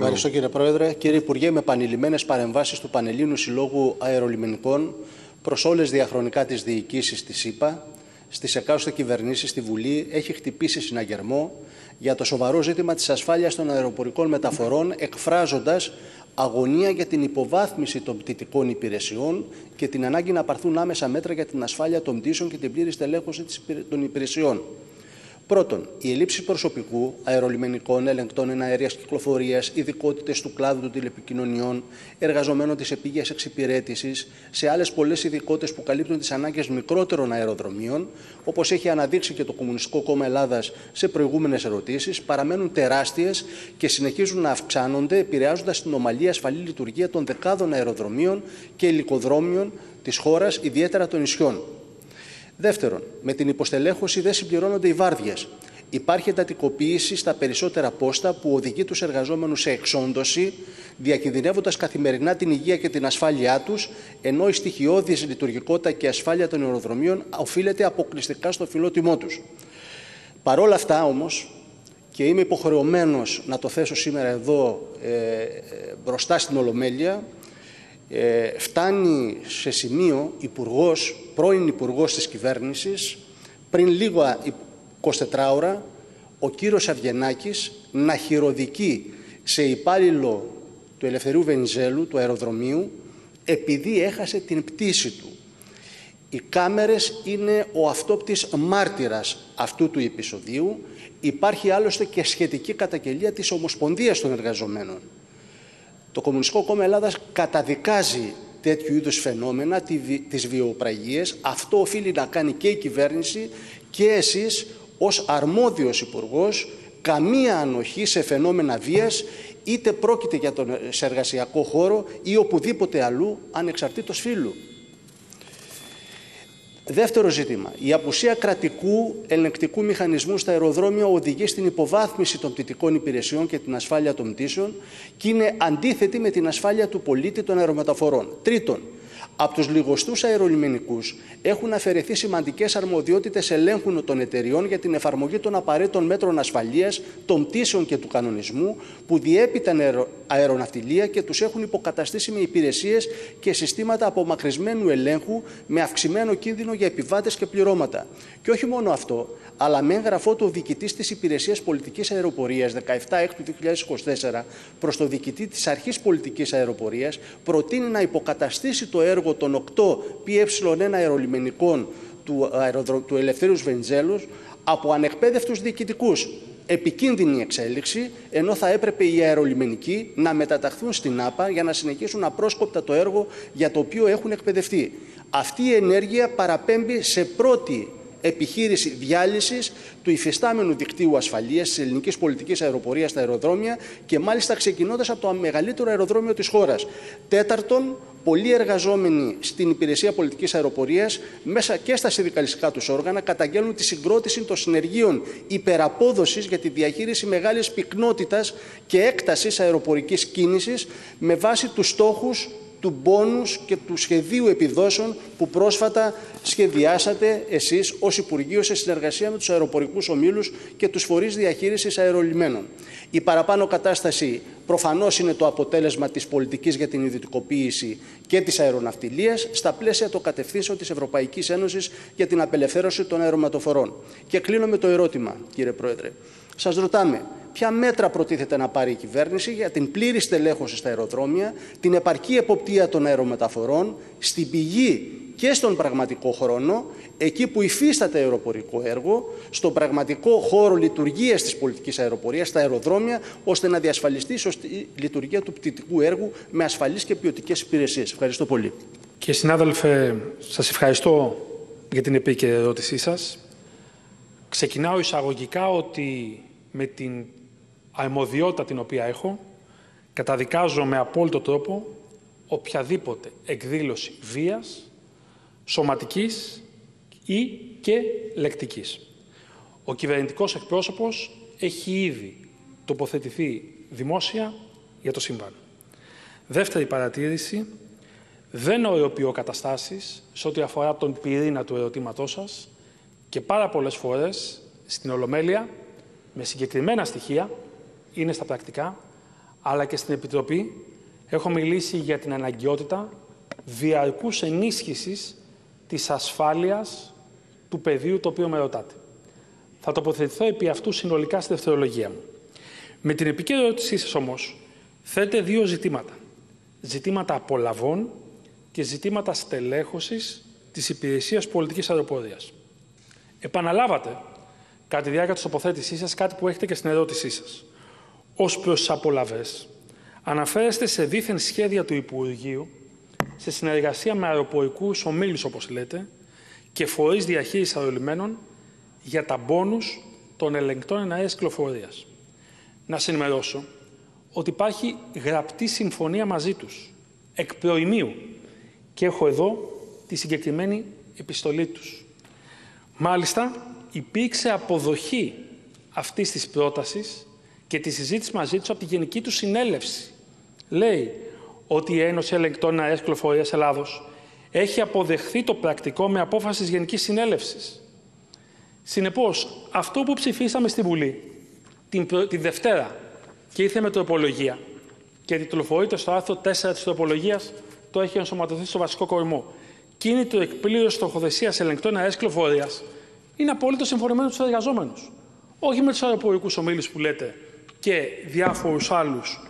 Ευχαριστώ κύριε Πρόεδρε. Κύριε Υπουργέ, με επανειλημμένες παρεμβάσεις του Πανελλήνιου Συλλόγου Αερολιμενικών προς όλες διαχρονικά τις διοικήσεις της ΥΠΑ, στις εκάστοτε κυβερνήσεις, στη Βουλή, έχει χτυπήσει συναγερμό για το σοβαρό ζήτημα της ασφάλειας των αεροπορικών μεταφορών, εκφράζοντας αγωνία για την υποβάθμιση των πτυτικών υπηρεσιών και την ανάγκη να πάρθουν άμεσα μέτρα για την ασφάλεια των πτήσεων και την πλήρη στελέχωση των υπηρεσιών. Πρώτον, η ελλείψη προσωπικού, αερολιμενικών, ελεγκτών εναέριας κυκλοφορίας, ειδικότητες του κλάδου των τηλεπικοινωνιών, εργαζομένων της επίγειας εξυπηρέτησης, σε άλλες πολλές ειδικότητες που καλύπτουν τις ανάγκες μικρότερων αεροδρομίων, όπως έχει αναδείξει και το Κομμουνιστικό Κόμμα Ελλάδας σε προηγούμενες ερωτήσεις, παραμένουν τεράστιες και συνεχίζουν να αυξάνονται, επηρεάζοντας την ομαλή ασφαλή λειτουργία των δεκάδων αεροδρομίων και υλικοδρόμιων της χώρας, ιδιαίτερα των νησιών. Δεύτερον, με την υποστελέχωση δεν συμπληρώνονται οι βάρδιες. Υπάρχει εντατικοποίηση στα περισσότερα πόστα που οδηγεί τους εργαζόμενους σε εξόντωση, διακινδυνεύοντας καθημερινά την υγεία και την ασφάλειά τους, ενώ η στοιχειώδης λειτουργικότητα και ασφάλεια των αεροδρομίων οφείλεται αποκλειστικά στο φιλότιμό τους. Παρόλα αυτά όμως, και είμαι υποχρεωμένος να το θέσω σήμερα εδώ μπροστά στην Ολομέλεια, φτάνει σε σημείο πρώην Υπουργός της Κυβέρνησης, πριν λίγα 24 ώρα, ο κύριος Αυγενάκης να χειροδικεί σε υπάλληλο του Ελευθερίου Βενιζέλου, του αεροδρομίου, επειδή έχασε την πτήση του. Οι κάμερες είναι ο αυτόπτης μάρτυρας αυτού του επεισοδίου. Υπάρχει άλλωστε και σχετική καταγγελία της Ομοσπονδίας των Εργαζομένων. Το Κομμουνιστικό Κόμμα Ελλάδας καταδικάζει τέτοιου είδους φαινόμενα, τις βιοπραγίες. Αυτό οφείλει να κάνει και η κυβέρνηση και εσείς ως αρμόδιος υπουργός, καμία ανοχή σε φαινόμενα βίας, είτε πρόκειται για τον εργασιακό χώρο ή οπουδήποτε αλλού, ανεξαρτήτως φύλου. Δεύτερο ζήτημα. Η απουσία κρατικού ελεγκτικού μηχανισμού στα αεροδρόμια οδηγεί στην υποβάθμιση των πτυτικών υπηρεσιών και την ασφάλεια των πτήσεων και είναι αντίθετη με την ασφάλεια του πολίτη των αερομεταφορών. Τρίτον, από τους λιγοστούς αερολιμενικούς έχουν αφαιρεθεί σημαντικές αρμοδιότητες ελέγχου των εταιριών για την εφαρμογή των απαραίτητων μέτρων ασφαλείας, των πτήσεων και του κανονισμού που διέπει την αεροναυτιλία και τους έχουν υποκαταστήσει με υπηρεσίες και συστήματα απομακρυσμένου ελέγχου με αυξημένο κίνδυνο για επιβάτες και πληρώματα. Και όχι μόνο αυτό, αλλά με έγγραφό του διοικητής της Υπηρεσίας Πολιτικής Αεροπορίας 17/6/2024 προς το διοικητή της Αρχής Πολιτικής Αεροπορίας προτείνει να υποκαταστήσει το έργο των 8 ΠΕ1 αερολιμενικών του Ελευθέρου Βενιζέλου από ανεκπαίδευτους διοικητικούς. Επικίνδυνη εξέλιξη, ενώ θα έπρεπε οι αερολιμενικοί να μεταταχθούν στην ΑΠΑ για να συνεχίσουν απρόσκοπτα το έργο για το οποίο έχουν εκπαιδευτεί. Αυτή η ενέργεια παραπέμπει σε πρώτη επιχείρηση διάλυσης του υφιστάμενου δικτύου ασφαλείας της ελληνικής πολιτικής αεροπορίας στα αεροδρόμια και μάλιστα ξεκινώντας από το μεγαλύτερο αεροδρόμιο της χώρας. Τέταρτον, πολλοί εργαζόμενοι στην υπηρεσία πολιτικής αεροπορίας, μέσα και στα συνδικαλιστικά τους όργανα, καταγγέλνουν τη συγκρότηση των συνεργείων υπεραπόδοσης για τη διαχείριση μεγάλης πυκνότητας και έκτασης αεροπορικής κίνησης με βάση τους στόχους του μπόνους και του σχεδίου επιδόσεων που πρόσφατα σχεδιάσατε εσείς ως Υπουργείο σε συνεργασία με τους αεροπορικούς ομίλους και τους φορείς διαχείρισης αερολιμένων. Η παραπάνω κατάσταση προφανώς είναι το αποτέλεσμα της πολιτικής για την ιδιωτικοποίηση και της αεροναυτιλίας στα πλαίσια των κατευθύνσεων της Ευρωπαϊκής Ένωσης για την απελευθέρωση των αερομεταφορών. Και κλείνω με το ερώτημα, κύριε Πρόεδρε. Σας ρωτάμε, ποια μέτρα προτίθεται να πάρει η κυβέρνηση για την πλήρη στελέχωση στα αεροδρόμια, την επαρκή εποπτεία των αερομεταφορών, στην πηγή και στον πραγματικό χρόνο, εκεί που υφίσταται αεροπορικό έργο, στον πραγματικό χώρο λειτουργίας της πολιτικής αεροπορίας, στα αεροδρόμια, ώστε να διασφαλιστεί η σωστή λειτουργία του πτυτικού έργου με ασφαλείς και ποιοτικές υπηρεσίες. Ευχαριστώ πολύ. Κύριε συνάδελφε, σας ευχαριστώ για την επίκαιρη ερώτησή σας. Ξεκινάω εισαγωγικά ότι με την αρμοδιότητα την οποία έχω, καταδικάζω με απόλυτο τρόπο οποιαδήποτε εκδήλωση βίας, σωματικής ή και λεκτικής. Ο κυβερνητικός εκπρόσωπος έχει ήδη τοποθετηθεί δημόσια για το συμβάν. Δεύτερη παρατήρηση, δεν οριοποιώ καταστάσεις σε ό,τι αφορά τον πυρήνα του ερωτήματός σας και πάρα πολλές φορές στην Ολομέλεια, με συγκεκριμένα στοιχεία, είναι στα πρακτικά, αλλά και στην Επιτροπή, έχω μιλήσει για την αναγκαιότητα διαρκούς ενίσχυσης της ασφάλειας του πεδίου το οποίο με ρωτάτε. Θα τοποθετηθώ επί αυτού συνολικά στη δευτερολογία μου. Με την επικαιρή ερώτησή σας όμως, θέτετε δύο ζητήματα. Ζητήματα απολαβών και ζητήματα στελέχωσης της υπηρεσίας πολιτικής αεροπορίας. Επαναλάβατε, κατά τη διάρκεια της τοποθέτησής σας, κάτι που έχετε και στην ερώτησή σας. Ως προς τις απολαβές, αναφέρεστε σε δίθεν σχέδια του Υπουργείου, σε συνεργασία με αεροπορικούς ομίλους, όπως λέτε, και φορείς διαχείρισης αερολιμένων για τα μπόνους των ελεγκτών εναέρειας κυκλοφορίας. Να σας ενημερώσω ότι υπάρχει γραπτή συμφωνία μαζί τους, εκ προημίου, και έχω εδώ τη συγκεκριμένη επιστολή τους. Μάλιστα, υπήρξε αποδοχή αυτής της πρότασης και τη συζήτηση μαζί τους από τη Γενική του Συνέλευση. Λέει ότι η Ένωση Ελεγκτών Εναέρειας Κυκλοφορίας Ελλάδος έχει αποδεχθεί το πρακτικό με απόφαση της Γενικής Συνέλευσης. Συνεπώς, αυτό που ψηφίσαμε στη Βουλή τη Δευτέρα και ήρθε με τροπολογία και τιτλοφορείται στο άρθρο 4 της τροπολογίας, το έχει ενσωματωθεί στο βασικό κορμό. Κίνητρο εκπλήρωσης τροχοδεσίας ελεγκτών εναέρειας κυκλοφορίας, είναι απόλυτο συμφωνημένο με τους εργαζόμενους. Όχι με τους αεροπορικούς ομίλους που λέτε και διάφορους άλλους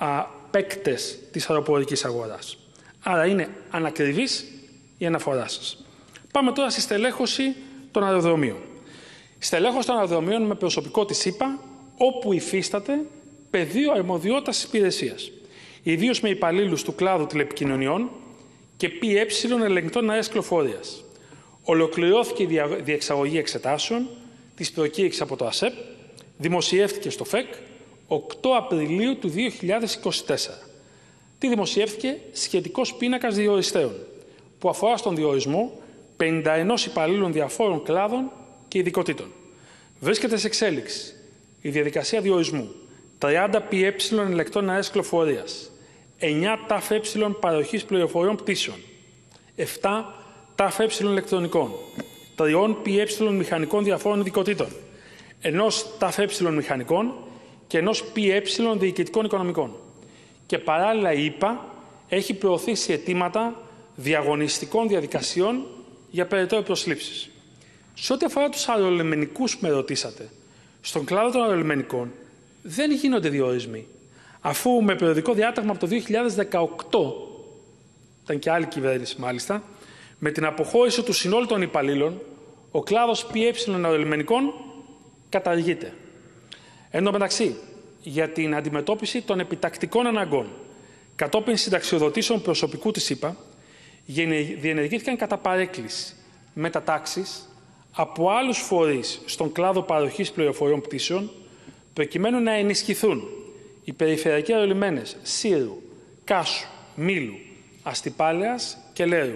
παίκτες της αεροπορικής αγοράς. Άρα είναι ανακριβής η αναφορά σας. Πάμε τώρα στη στελέχωση των αεροδρομίων. Στελέχωση των αεροδρομίων με προσωπικό της ΕΠΑ, όπου υφίσταται πεδίο αρμοδιότητας της υπηρεσίας, ιδίως με υπαλλήλους του κλάδου τηλεπικοινωνιών και ΠΕ ελεγκτών εναέρειας κυκλοφορίας. Ολοκληρώθηκε η διεξαγωγή εξετάσεων της προκήρυξης από το ΑΣΕΠ, δημοσιεύτηκε στο ΦΕΚ 8 Απριλίου του 2024. Τι δημοσιεύτηκε? Σχετικός πίνακας διοριστέων, που αφορά στον διορισμό 51 υπαλλήλων διαφόρων κλάδων και ειδικοτήτων. Βρίσκεται σε εξέλιξη η διαδικασία διορισμού 30 ΠΕ ελεγκτών εναέρειας κυκλοφορίας, 9 ΤΑΦΕ παροχής πληροφοριών πτήσεων, 7 ΤΑΦΕ ηλεκτρονικών, 3 ΠΕ μηχανικών διαφόρων ειδικοτήτων, 1 ΤΑΦΕ μηχανικών και 1 ΠΕ διοικητικών οικονομικών. Και παράλληλα η ΕΠΑ έχει προωθήσει αιτήματα διαγωνιστικών διαδικασιών για περαιτέρω προσλήψεις. Σε ό,τι αφορά τους αερολιμενικούς που με ρωτήσατε, στον κλάδο των αερολιμενικών δεν γίνονται διορισμοί, αφού με περιοδικό διάταγμα από το 2018, ήταν και άλλη κυβέρνηση μάλιστα, με την αποχώρηση του συνόλου των υπαλλήλων, ο κλάδος ΠΕ αερολιμενικών καταργείται. Εν τω μεταξύ, για την αντιμετώπιση των επιτακτικών αναγκών κατόπιν συνταξιοδοτήσεων προσωπικού της ΕΠΑ, διενεργήθηκαν κατά παρέκκληση μετατάξεις από άλλους φορείς στον κλάδο παροχής πληροφοριών πτήσεων, προκειμένου να ενισχυθούν οι περιφερειακοί αερολιμένες Σύρου, Κάσου, Μήλου, Αστυπάλαιας και Λέρου.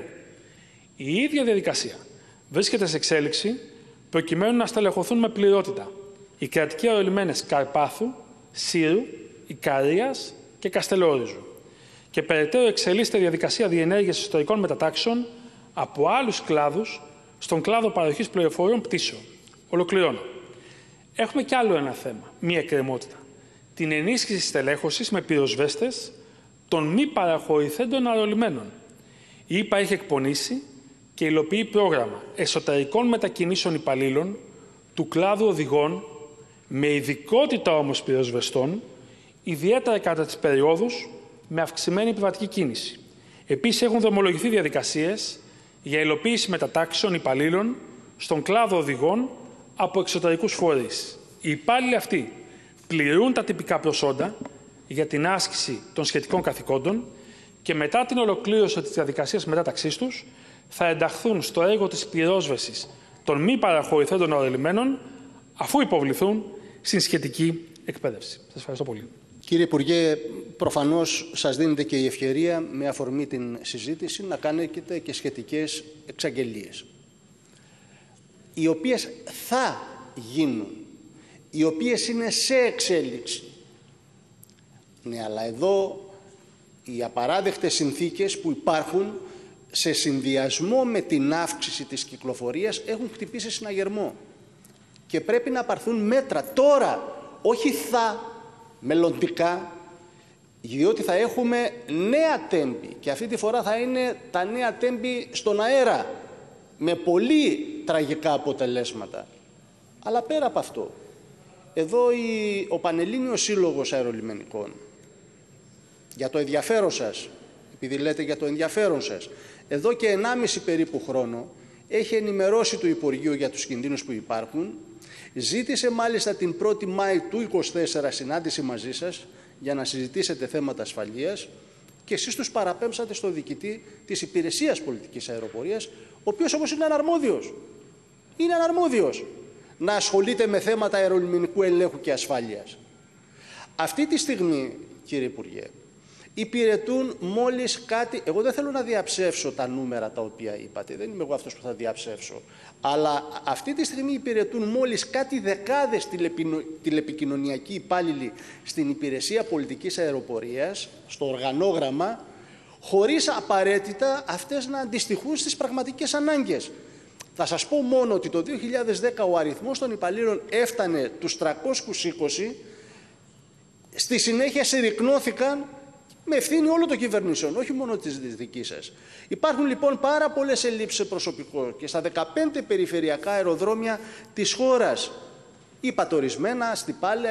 Η ίδια διαδικασία βρίσκεται σε εξέλιξη προκειμένου να στελεχωθούν με πληρότητα οι κρατικοί αερολιμένες Καρπάθου, Σύρου, Ικαρίας και Καστελόριζου. Και περαιτέρω εξελίσσεται διαδικασία διενέργειας ιστορικών μετατάξεων από άλλους κλάδους στον κλάδο παροχής πληροφοριών πτήσεων. Ολοκληρώνω. Έχουμε κι άλλο ένα θέμα, μία εκκρεμότητα. Την ενίσχυση της στελέχωσης με πυροσβέστες των μη παραχωρηθέντων αερολιμένων. Η ΕΠΑ έχει εκπονήσει και υλοποιεί πρόγραμμα εσωτερικών μετακινήσεων υπαλλήλων του κλάδου οδηγών, με ειδικότητα όμως πυροσβεστών, ιδιαίτερα κατά τις περιόδους με αυξημένη επιβατική κίνηση. Επίσης, έχουν δρομολογηθεί διαδικασίες για υλοποίηση μετατάξεων υπαλλήλων στον κλάδο οδηγών από εξωτερικούς φορείς. Οι υπάλληλοι αυτοί πληρούν τα τυπικά προσόντα για την άσκηση των σχετικών καθηκόντων και μετά την ολοκλήρωση της διαδικασίας μετάταξής τους θα ενταχθούν στο έργο της πυρόσβεσης των μη παραχωρηθέντων αερολιμένων, αφού υποβληθούν στην σχετική εκπαίδευση. Σας ευχαριστώ πολύ. Κύριε Υπουργέ, προφανώς σας δίνεται και η ευκαιρία, με αφορμή την συζήτηση, να κάνετε και σχετικές εξαγγελίες, οι οποίες θα γίνουν, οι οποίες είναι σε εξέλιξη. Ναι, αλλά εδώ οι απαράδεκτες συνθήκες που υπάρχουν σε συνδυασμό με την αύξηση της κυκλοφορίας έχουν χτυπήσει συναγερμό. Και πρέπει να πάρθουν μέτρα τώρα, όχι μελλοντικά, διότι θα έχουμε νέα τέμπη και αυτή τη φορά θα είναι τα νέα τέμπη στον αέρα με πολύ τραγικά αποτελέσματα. Αλλά πέρα από αυτό, εδώ ο Πανελλήνιος Σύλλογος Αερολιμενικών, για το ενδιαφέρον σας, επειδή λέτε για το ενδιαφέρον σας, εδώ και 1,5 περίπου χρόνο έχει ενημερώσει το Υπουργείο για τους κινδύνους που υπάρχουν, ζήτησε μάλιστα την 1η Μάη του 2024 συνάντηση μαζί σας για να συζητήσετε θέματα ασφαλείας και εσείς τους παραπέμψατε στο διοικητή της Υπηρεσίας Πολιτικής Αεροπορίας, ο οποίος όμως είναι αναρμόδιος. Είναι αναρμόδιος να ασχολείται με θέματα αερολιμενικού ελέγχου και ασφάλειας. Αυτή τη στιγμή, κύριε Υπουργέ, υπηρετούν μόλις κάτι, εγώ δεν θέλω να διαψεύσω τα νούμερα τα οποία είπατε, δεν είμαι εγώ αυτός που θα διαψεύσω, αλλά αυτή τη στιγμή υπηρετούν μόλις κάτι δεκάδες τηλεπικοινωνιακοί υπάλληλοι στην Υπηρεσία Πολιτικής Αεροπορίας, στο οργανόγραμμα, χωρίς απαραίτητα αυτές να αντιστοιχούν στις πραγματικές ανάγκες. Θα σας πω μόνο ότι το 2010 ο αριθμός των υπαλλήλων έφτανε τους 320, στη συνέχεια συρρικνώθηκαν με ευθύνη όλων των κυβερνήσεων, όχι μόνο της δικής σας. Υπάρχουν λοιπόν πάρα πολλές ελλείψεις σε προσωπικό και στα 15 περιφερειακά αεροδρόμια της χώρας. Είπατε ορισμένα, Αστυπάλαια,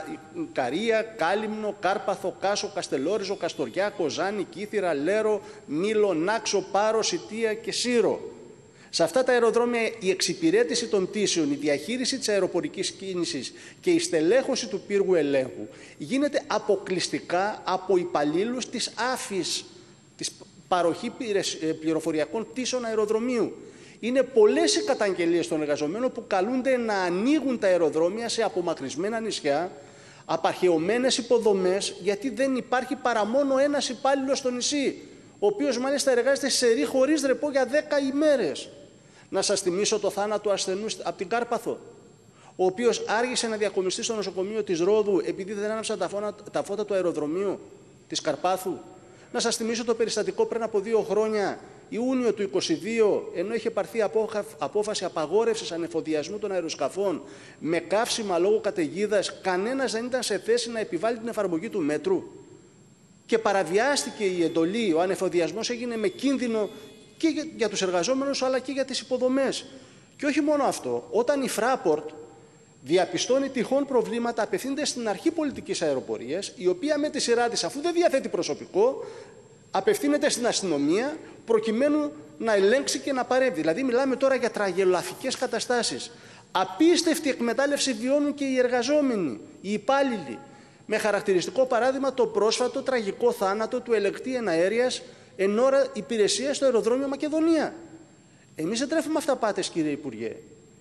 Καρία, Κάλυμνο, Κάρπαθο, Κάσο, Καστελόριζο, Καστοριά, Κοζάνη, Κύθυρα, Λέρο, Μήλο, Νάξο, Πάρο, Σιτία και Σύρο. Σε αυτά τα αεροδρόμια η εξυπηρέτηση των πτήσεων, η διαχείριση της αεροπορικής κίνησης και η στελέχωση του πύργου ελέγχου γίνεται αποκλειστικά από υπαλλήλους της ΑΦΙΣ, της παροχή πληροφοριακών πτήσεων αεροδρομίου. Είναι πολλές οι καταγγελίες των εργαζομένων που καλούνται να ανοίγουν τα αεροδρόμια σε απομακρυσμένα νησιά, απαρχαιωμένες υποδομές, γιατί δεν υπάρχει παρά μόνο ένας υπάλληλος στο νησί, ο οποίος μάλιστα εργάζεται σε ρί χωρίς ρεπό για 10 ημέρες. Να σας θυμίσω το θάνατο ασθενού από την Κάρπαθο, ο οποίος άργησε να διακομιστεί στο νοσοκομείο της Ρόδου επειδή δεν άναψαν τα φώτα του αεροδρομίου της Καρπάθου. Να σας θυμίσω το περιστατικό πριν από 2 χρόνια, Ιούνιο του 2022, ενώ είχε πάρθει απόφαση απαγόρευσης ανεφοδιασμού των αεροσκαφών με καύσιμα λόγω καταιγίδας, κανένας δεν ήταν σε θέση να επιβάλλει την εφαρμογή του μέτρου. Και παραβιάστηκε η εντολή, ο ανεφοδιασμός έγινε με κίνδυνο και για τους εργαζόμενους αλλά και για τις υποδομές. Και όχι μόνο αυτό, όταν η Fraport διαπιστώνει τυχόν προβλήματα, απευθύνεται στην Αρχή Πολιτικής Αεροπορίας, η οποία με τη σειρά της, αφού δεν διαθέτει προσωπικό, απευθύνεται στην αστυνομία προκειμένου να ελέγξει και να παρέμβει. Δηλαδή μιλάμε τώρα για τραγελαφικές καταστάσεις. Απίστευτη εκμετάλλευση βιώνουν και οι εργαζόμενοι, οι υπάλληλοι. Με χαρακτηριστικό παράδειγμα το πρόσφατο τραγικό θάνατο του ελεγκτή εναέριας εν ώρα υπηρεσίας στο αεροδρόμιο Μακεδονία. Εμείς δεν τρέφουμε αυταπάτες, κύριε Υπουργέ.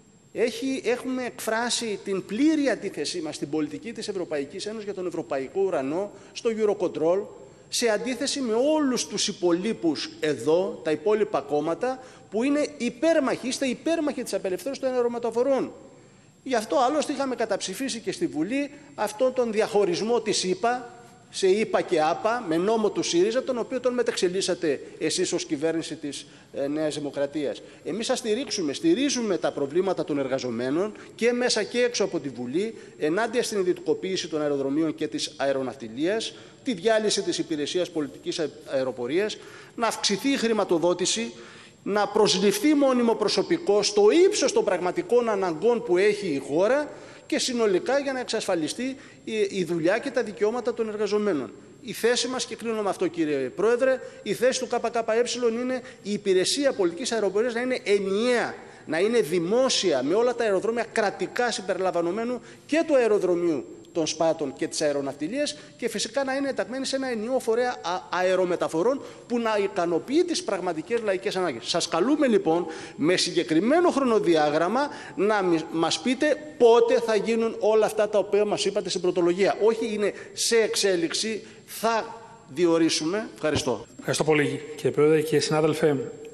Έχουμε εκφράσει την πλήρη αντίθεσή μας στην πολιτική της Ευρωπαϊκής Ένωσης για τον Ευρωπαϊκό Ουρανό, στο Eurocontrol, σε αντίθεση με όλους τους υπολείπους εδώ, τα υπόλοιπα κόμματα, που είναι υπέρμαχοι, είστε υπέρμαχοι της απελευθέρωσης των αερομεταφορών. Γι' αυτό άλλωστε είχαμε καταψηφίσει και στη Βουλή αυτόν τον διαχωρισμό της ΕΠΑ σε ΕΠΑ και ΑΠΑ με νόμο του ΣΥΡΙΖΑ, τον οποίο τον μετεξελίσσατε εσείς ως κυβέρνηση της Νέας Δημοκρατίας. Εμείς θα στηρίζουμε τα προβλήματα των εργαζομένων και μέσα και έξω από τη Βουλή ενάντια στην ιδιωτικοποίηση των αεροδρομίων και της αεροναυτιλίας, τη διάλυση της Υπηρεσίας Πολιτικής Αεροπορίας, να αυξηθεί η χρηματοδότηση, να προσληφθεί μόνιμο προσωπικό στο ύψος των πραγματικών αναγκών που έχει η χώρα και συνολικά για να εξασφαλιστεί η δουλειά και τα δικαιώματα των εργαζομένων. Η θέση μας, και κλείνω με αυτό κύριε Πρόεδρε, η θέση του ΚΚΕ είναι η Υπηρεσία Πολιτικής Αεροπορίας να είναι ενιαία, να είναι δημόσια με όλα τα αεροδρόμια κρατικά συμπεριλαμβανομένου και του αεροδρομίου των Σπάτων και της αεροναυτιλίας και φυσικά να είναι ενταγμένη σε ένα ενιαίο φορέα αερομεταφορών που να ικανοποιεί τις πραγματικές λαϊκές ανάγκες. Σας καλούμε λοιπόν με συγκεκριμένο χρονοδιάγραμμα να μας πείτε πότε θα γίνουν όλα αυτά τα οποία μας είπατε στην πρωτολογία. Όχι είναι σε εξέλιξη, θα διορίσουμε. Ευχαριστώ. Ευχαριστώ πολύ κύριε Πρόεδρε. Κύριε συνάδελφε,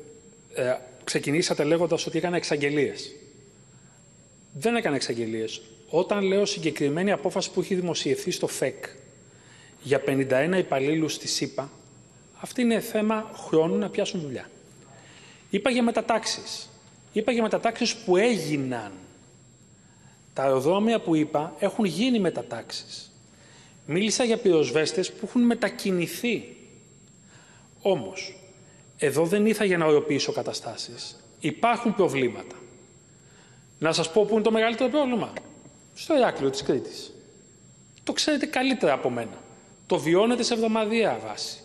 ξεκινήσατε λέγοντας ότι έκανε εξαγγελίες. Δεν έκανε εξαγγελίες. Όταν λέω συγκεκριμένη απόφαση που έχει δημοσιευθεί στο ΦΕΚ για 51 υπαλλήλους της ΣΥΠΑ, αυτή είναι θέμα χρόνου να πιάσουν δουλειά. Είπα για μετατάξεις. Είπα για μετατάξεις που έγιναν. Τα αεροδρόμια που είπα έχουν γίνει μετατάξεις. Μίλησα για πυροσβέστες που έχουν μετακινηθεί. Όμως, εδώ δεν ήρθα για να οροποιήσω καταστάσεις. Υπάρχουν προβλήματα. Να σας πω πού είναι το μεγαλύτερο πρόβλημα. Στο Ηράκλειο της Κρήτης. Το ξέρετε καλύτερα από μένα. Το βιώνετε σε εβδομαδιαία βάση.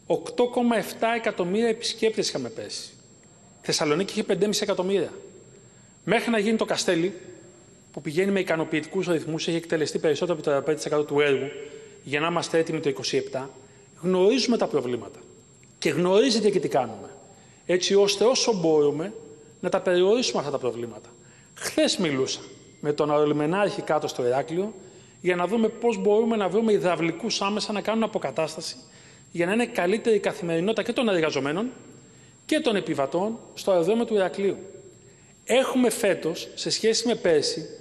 8,7 εκατομμύρια επισκέπτες είχαμε πέσει. Θεσσαλονίκη είχε 5,5 εκατομμύρια. Μέχρι να γίνει το Καστέλι, που πηγαίνει με ικανοποιητικούς ρυθμούς, έχει εκτελεστεί περισσότερο από το 35% του έργου, για να είμαστε έτοιμοι το 2027, γνωρίζουμε τα προβλήματα. Και γνωρίζετε και τι κάνουμε. Έτσι ώστε όσο μπορούμε να τα περιορίσουμε αυτά τα προβλήματα. Χθες μιλούσα με τον αερολιμενάρχη κάτω στο Ηράκλειο για να δούμε πώς μπορούμε να βρούμε υδραυλικούς άμεσα να κάνουν αποκατάσταση για να είναι καλύτερη η καθημερινότητα και των εργαζομένων και των επιβατών στο αεροδρόμιο του Ηρακλείου. Έχουμε φέτος, σε σχέση με πέρσι,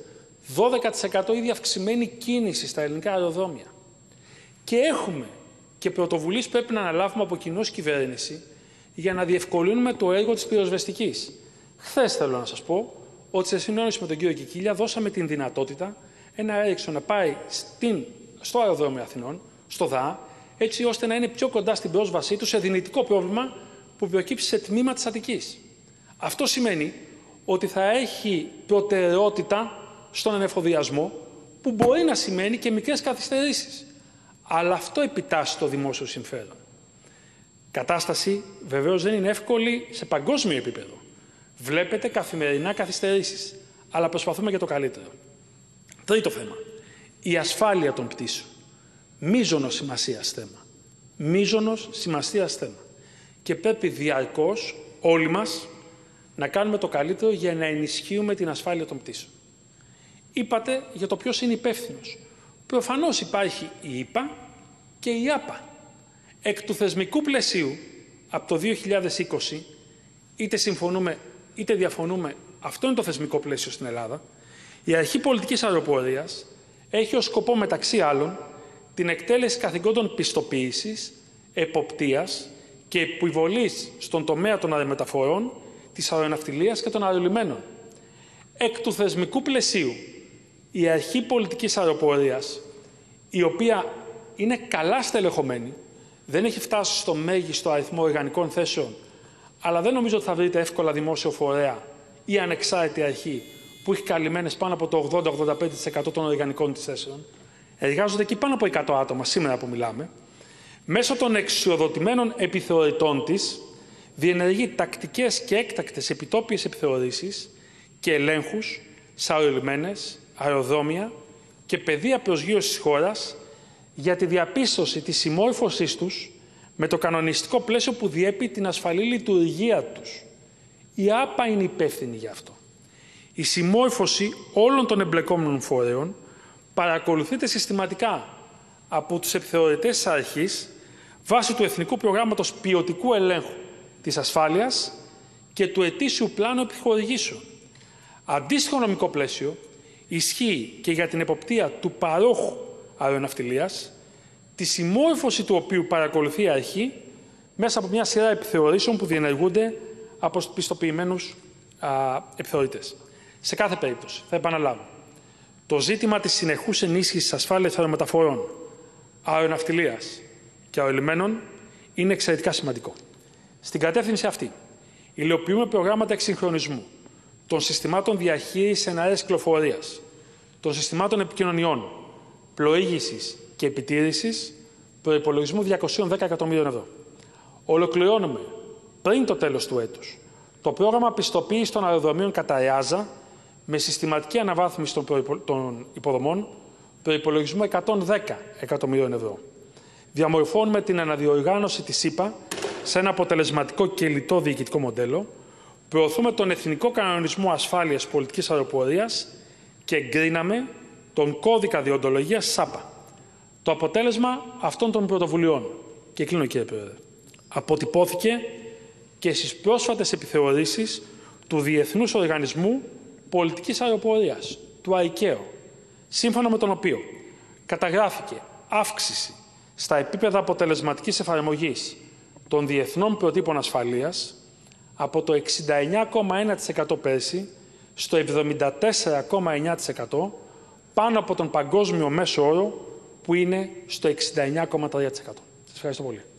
12% ήδη αυξημένη κίνηση στα ελληνικά αεροδρόμια. Και έχουμε και πρωτοβουλίες που πρέπει να αναλάβουμε από κοινού ως κυβέρνηση για να διευκολύνουμε το έργο της πυροσβεστικής. Χθες θέλω να σας πω ότι σε συνεννόηση με τον κύριο Κικίλια δώσαμε την δυνατότητα ένα Ericsson να πάει στο αεροδρόμιο Αθηνών, στο ΔΑ, έτσι ώστε να είναι πιο κοντά στην πρόσβασή του σε δυνητικό πρόβλημα που προκύψει σε τμήμα της Αττικής. Αυτό σημαίνει ότι θα έχει προτεραιότητα στον ανεφοδιασμό, που μπορεί να σημαίνει και μικρές καθυστερήσεις. Αλλά αυτό επιτάσσει το δημόσιο συμφέρον. Κατάσταση βεβαίως δεν είναι εύκολη σε παγκόσμιο επίπεδο. Βλέπετε καθημερινά καθυστερήσεις, αλλά προσπαθούμε για το καλύτερο. Τρίτο θέμα. Η ασφάλεια των πτήσεων. Μείζωνος σημασίας θέμα. Μείζωνος σημασίας θέμα. Και πρέπει διαρκώς όλοι μας να κάνουμε το καλύτερο για να ενισχύουμε την ασφάλεια των πτήσεων. Είπατε για το ποιος είναι υπεύθυνος. Προφανώς υπάρχει η ΙΠΑ και η ΆΠΑ. Εκ του θεσμικού πλαισίου, από το 2020, είτε συμφωνούμε είτε διαφωνούμε, αυτό είναι το θεσμικό πλαίσιο στην Ελλάδα, η Αρχή Πολιτικής Αεροπορίας έχει ως σκοπό, μεταξύ άλλων, την εκτέλεση καθηκόντων πιστοποίησης, εποπτείας και επιβολής στον τομέα των αερομεταφορών, της αεροναυτιλίας και των αερολιμένων. Εκ του θεσμικού πλαισίου, η Αρχή Πολιτικής Αεροπορίας, η οποία είναι καλά στελεχωμένη, δεν έχει φτάσει στο μέγιστο αριθμό οργανικών θέσεων, αλλά δεν νομίζω ότι θα βρείτε εύκολα δημόσιο φορέα ή ανεξάρτητη αρχή που έχει καλυμμένες πάνω από το 80-85% των οργανικών της θέσεων. Εργάζονται εκεί πάνω από 100 άτομα σήμερα που μιλάμε. Μέσω των εξουσιοδοτημένων επιθεωρητών της, διενεργεί τακτικές και έκτακτες επιτόπιες επιθεωρήσεις και ελέγχους σε αερολιμένες, αεροδρόμια και πεδία προσγείωσης της χώρας για τη διαπίστωση της συμμόρφωσής τους με το κανονιστικό πλαίσιο που διέπει την ασφαλή λειτουργία τους. Η ΆΠΑ είναι υπεύθυνη γι' αυτό. Η συμμόρφωση όλων των εμπλεκόμενων φορέων παρακολουθείται συστηματικά από τους επιθεωρητές της αρχής βάσει του Εθνικού Προγράμματος Ποιοτικού Ελέγχου της Ασφάλειας και του Ετήσιου Πλάνου Επιχορηγήσεων. Αντίστοιχο νομικό πλαίσιο ισχύει και για την εποπτεία του παρόχου αεροναυτιλίας, τη συμμόρφωση του οποίου παρακολουθεί η αρχή μέσα από μια σειρά επιθεωρήσεων που διενεργούνται από πιστοποιημένους επιθεωρητές. Σε κάθε περίπτωση, θα επαναλάβω, το ζήτημα της συνεχούς ενίσχυσης της ασφάλειας αερομεταφορών, αεροναυτιλίας και αερολιμένων είναι εξαιρετικά σημαντικό. Στην κατεύθυνση αυτή, υλοποιούμε προγράμματα εξυγχρονισμού των συστημάτων διαχείρισης εναέρειας κυκλοφορίας, των συστημάτων επικοινωνιών, πλοήγησης και επιτήρησης, προϋπολογισμού 210 εκατομμύριων ευρώ. Ολοκληρώνουμε πριν το τέλος του έτους το πρόγραμμα πιστοποίησης των αεροδρομίων κατά ΕΑΖΑ με συστηματική αναβάθμιση των υποδομών, προϋπολογισμού 110 εκατομμύριων ευρώ. Διαμορφώνουμε την αναδιοργάνωση της ΥΠΑ σε ένα αποτελεσματικό και λιτό διοικητικό μοντέλο, προωθούμε τον Εθνικό Κανονισμό Ασφάλειας Πολιτικής Αεροπορίας και εγκρίναμε τον Κώδικα Διοντολογίας ΣΑΠΑ. Το αποτέλεσμα αυτών των πρωτοβουλειών, και κλείνω κύριε Πρόεδρε, αποτυπώθηκε και στις πρόσφατες επιθεωρήσεις του Διεθνούς Οργανισμού Πολιτικής Αεροπορίας, του ΑΙΚΑΟ, σύμφωνα με τον οποίο καταγράφηκε αύξηση στα επίπεδα αποτελεσματικής εφαρμογής των διεθνών προτύπων ασφαλείας από το 69,1% πέρσι στο 74,9% πάνω από τον παγκόσμιο μέσο όρο που είναι στο 69,3%. Σας ευχαριστώ πολύ.